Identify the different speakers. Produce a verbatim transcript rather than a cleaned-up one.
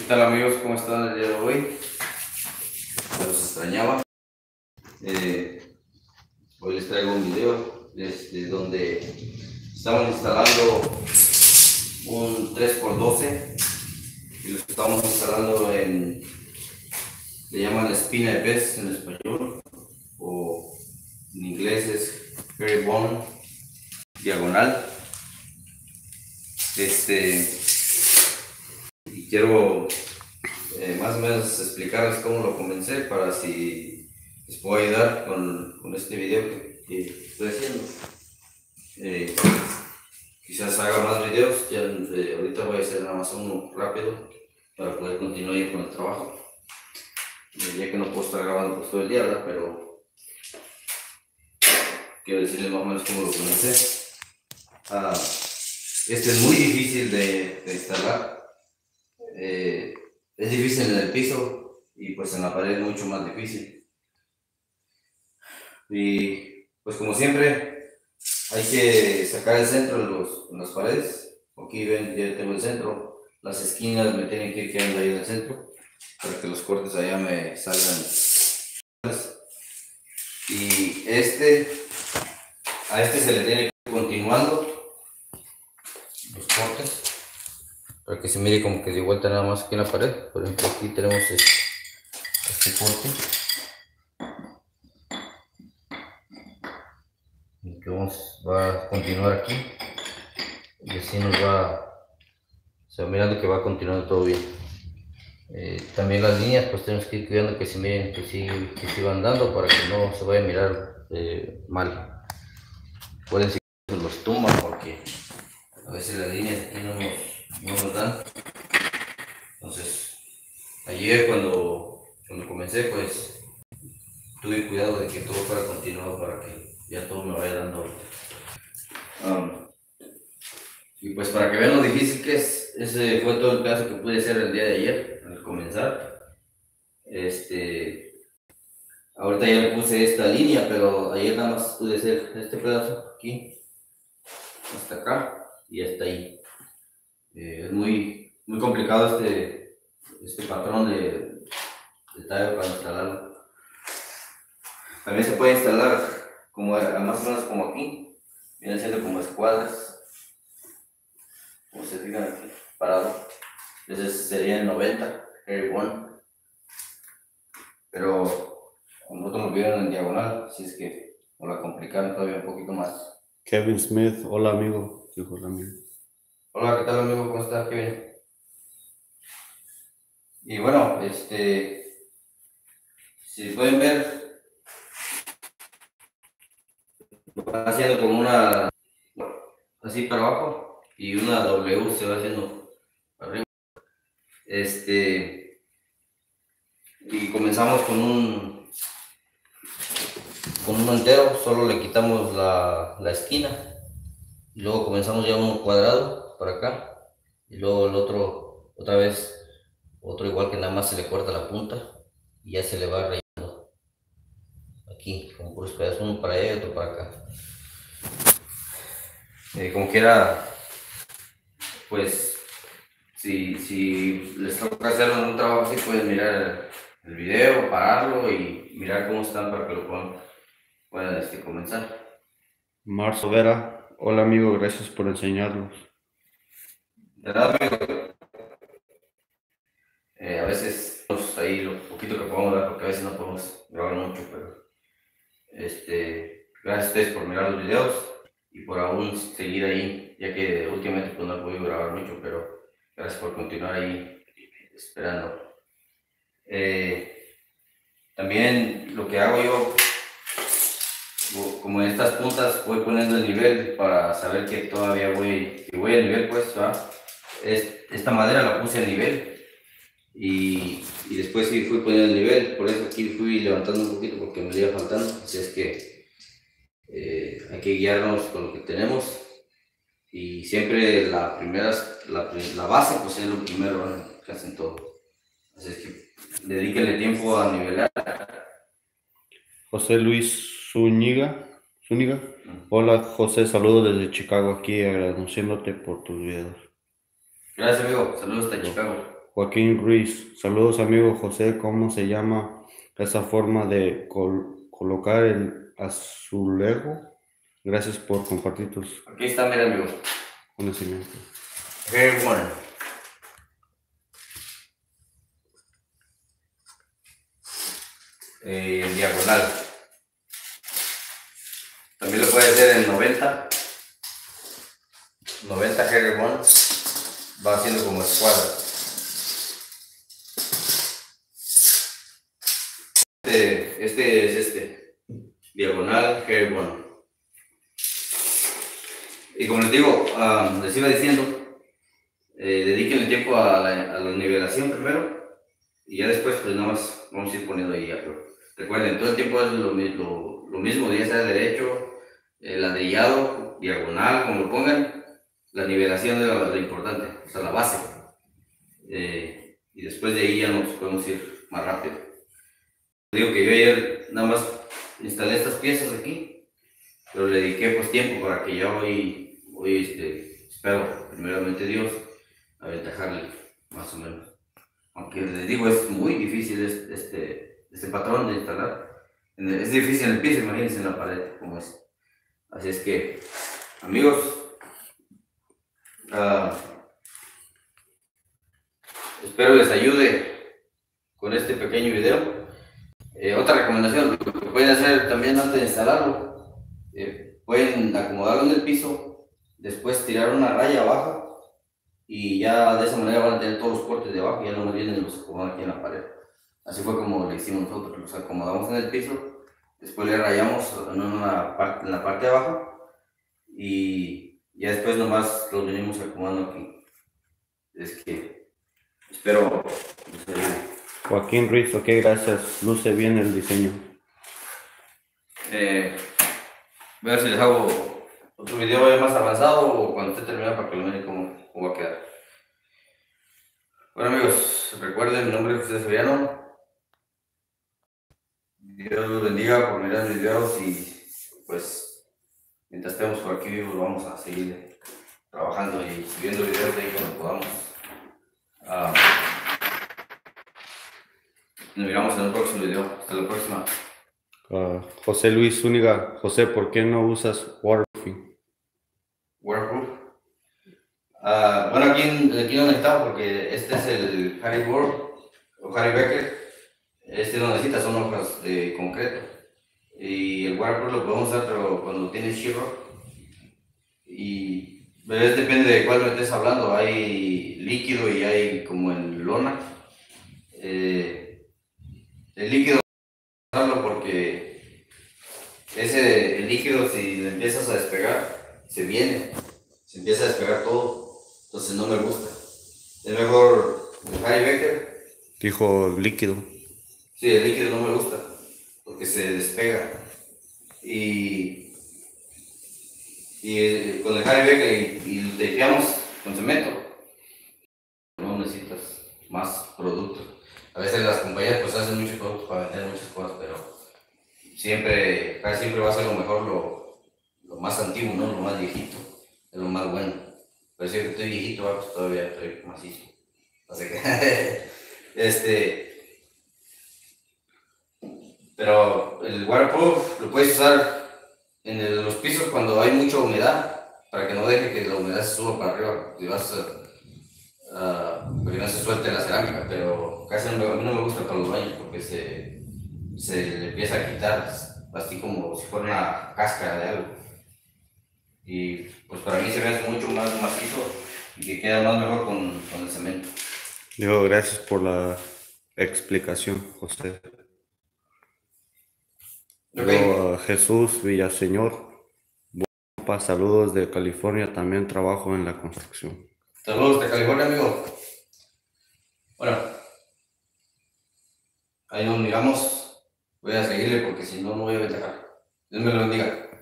Speaker 1: ¿Qué tal amigos? ¿Cómo están el día de hoy? Los extrañaba. Eh, hoy les traigo un video desde donde estamos instalando un tres por doce y lo estamos instalando en, le llaman espina de pez en español, o en inglés es herringbone diagonal. Este, y quiero eh, más o menos explicarles cómo lo comencé para si les puedo ayudar con, con este video que, que estoy haciendo. Eh, quizás haga más videos, ya eh, ahorita voy a hacer nada más uno rápido para poder continuar con el trabajo, eh, ya que no puedo estar grabando pues todo el día, ¿verdad? Pero quiero decirles más o menos cómo lo comencé. Ah, este es muy difícil de, de instalar. Eh, es difícil en el piso y pues en la pared es mucho más difícil. Y pues como siempre hay que sacar el centro en, los, en las paredes. Aquí ven, ya tengo el centro. Las esquinas me tienen que ir quedando ahí en el centro para que los cortes allá me salgan. Y este, a este se le tiene que ir continuando los cortes para que se mire como que de vuelta nada más aquí en la pared. Por ejemplo, aquí tenemos este, este corte y que vamos, va a continuar aquí y así nos va, se va mirando que va continuando todo bien. Eh, también las líneas pues tenemos que ir cuidando que se miren, que sí, que sí van dando para que no se vaya a mirar eh, mal. Pueden ser que los tumban porque a veces las líneas aquí no nos, no nos dan. Entonces ayer cuando, cuando comencé pues tuve cuidado de que todo fuera continuado para que ya todo me vaya dando. Um, y pues para que vean lo difícil que es, ese fue todo el pedazo que pude hacer el día de ayer al comenzar. Este, ahorita ya le puse esta línea, pero ayer nada más pude hacer este pedazo aquí, hasta acá y hasta ahí. Eh, es muy, muy complicado este, este patrón de, de tallo para instalarlo. También se puede instalar como, más o menos como aquí, viene siendo como escuadras, como se fijan aquí, parado. Ese sería el noventa, herringbone, pero nosotros nos vieron en diagonal, así es que nos la complicaron todavía un poquito más.
Speaker 2: Kevin Smith, hola amigo. Hola amigo.
Speaker 1: Hola, ¿qué tal amigo? ¿Cómo estás, Kevin? Y bueno, este, si pueden ver, lo van haciendo como una, así para abajo, y una W se va haciendo arriba. Este, y comenzamos con un, con un entero, solo le quitamos la, la esquina, y luego comenzamos ya un cuadrado para acá, y luego el otro, otra vez, otro igual que nada más se le corta la punta, y ya se le va rellenando aquí, con puros pedazos, uno para allá y otro para acá. Eh, como quiera, pues, si, si les toca hacer un trabajo así, pueden mirar el, el video, pararlo y mirar cómo están para que lo puedan, puedan este, comenzar.
Speaker 2: Marzo Vera, hola amigo, gracias por enseñarnos.
Speaker 1: De nada, amigo. Eh, a veces, pues, ahí lo poquito que podemos dar, porque a veces no podemos grabar mucho, pero este, gracias a ustedes por mirar los videos y por aún seguir ahí, ya que últimamente pues, no he podido grabar mucho, pero gracias por continuar ahí esperando. Eh, también lo que hago yo, como en estas puntas voy poniendo el nivel para saber que todavía voy, que voy a nivel, pues, ¿verdad? Es, esta madera la puse a nivel. Y, y después sí fui poniendo el nivel, por eso aquí fui levantando un poquito porque me iba faltando, así es que eh, hay que guiarnos con lo que tenemos y siempre la primera, la, la base pues es lo primero, ¿no? Que hacen todo, así es que dedíquenle tiempo a nivelar.
Speaker 2: José Luis Zúñiga, Zúñiga, hola José, saludos desde Chicago aquí agradeciéndote por tus videos.
Speaker 1: Gracias amigo, saludos hasta Chicago.
Speaker 2: Joaquín Ruiz, saludos amigo José, ¿cómo se llama esa forma de col- colocar el azulejo? Gracias por compartir tus
Speaker 1: Aquí está, mira, amigo.
Speaker 2: conocimientos.
Speaker 1: Hair One. Eh, en diagonal. También lo puede hacer en noventa. noventa Hair One. Va haciendo como escuadra. Este, este es este. Diagonal Hair One. Y como les digo, um, les iba diciendo, eh, dediquen el tiempo a la, a la nivelación primero y ya después pues nada más vamos a ir poniendo ahí ya. Pero recuerden, todo el tiempo es lo, lo, lo mismo, ya sea derecho, eh, ladrillado, diagonal, como lo pongan, la nivelación es lo, lo importante, o sea, la base. Eh, y después de ahí ya nos podemos ir más rápido. Digo que yo ayer nada más instalé estas piezas aquí, pero le dediqué pues tiempo para que ya hoy, hoy este, espero, primeramente Dios, aventajarle más o menos. Aunque les digo, es muy difícil este, este, este patrón de instalar. Es difícil en el piso, imagínense en la pared como es. Así es que, amigos, uh, espero les ayude con este pequeño video. Eh, otra recomendación, lo que pueden hacer también antes de instalarlo, eh, pueden acomodarlo en el piso, después tirar una raya abajo y ya de esa manera van a tener todos los cortes de abajo y ya no nos vienen y los acomodan aquí en la pared. Así fue como le hicimos nosotros, los acomodamos en el piso, después le rayamos en, una parte, en la parte de abajo y ya después nomás los venimos acomodando aquí. Es que espero les ayude.
Speaker 2: Joaquín Ruiz, ok, gracias. Luce bien el diseño.
Speaker 1: Eh, voy a ver si les hago otro video más avanzado o cuando esté terminado para que lo miren cómo, cómo va a quedar. Bueno amigos, recuerden, mi nombre es José Soriano. Dios los bendiga por mirar mis videos y pues mientras estemos por aquí vivos vamos a seguir trabajando y subiendo videos de ahí cuando podamos. Uh, nos miramos en el próximo video. Hasta la próxima.
Speaker 2: Uh, José Luis Zúñiga, José, ¿por qué no usas waterproofing?
Speaker 1: Waterproof. Uh, bueno, aquí, aquí no necesitamos porque este es el Harry Board o Harry Becker. Este no necesita, son hojas de concreto. Y el waterproof lo podemos usar pero cuando tiene sheetrock. Y pues, depende de cuál me estés hablando. Hay líquido y hay como en lona. Eh, el líquido porque ese el líquido si le empiezas a despegar se viene, se empieza a despegar todo, entonces no me gusta. Es mejor el Harry Becker.
Speaker 2: Dijo líquido.
Speaker 1: Sí, el líquido no me gusta porque se despega y, y con el Harry Becker y, y lo tapeamos con cemento, no necesitas más productos. A veces las compañías pues hacen muchos productos para vender muchas cosas, pero siempre, casi siempre va a ser lo mejor, lo, lo más antiguo, ¿no? Lo más viejito, es lo más bueno. Pero si yo que estoy viejito, pues todavía estoy macizo. Así que, este, pero el waterproof lo puedes usar en el, los pisos cuando hay mucha humedad, para que no deje que la humedad se suba para arriba, y vas a, uh, porque no se suelte la cerámica, pero casi no, a mí no me gusta para los baños porque se, se le empieza a quitar, así como si fuera una cáscara de algo. Y pues para mí se ve mucho más macizo y que queda más mejor con, con el cemento.
Speaker 2: Digo, gracias por la explicación, José.
Speaker 1: Okay.
Speaker 2: Yo, uh, Jesús Villaseñor, saludos de California, también trabajo en la construcción.
Speaker 1: Saludos de California, amigo. Bueno, ahí nos miramos. Voy a seguirle porque si no, no voy a ventajar. Dios me lo bendiga.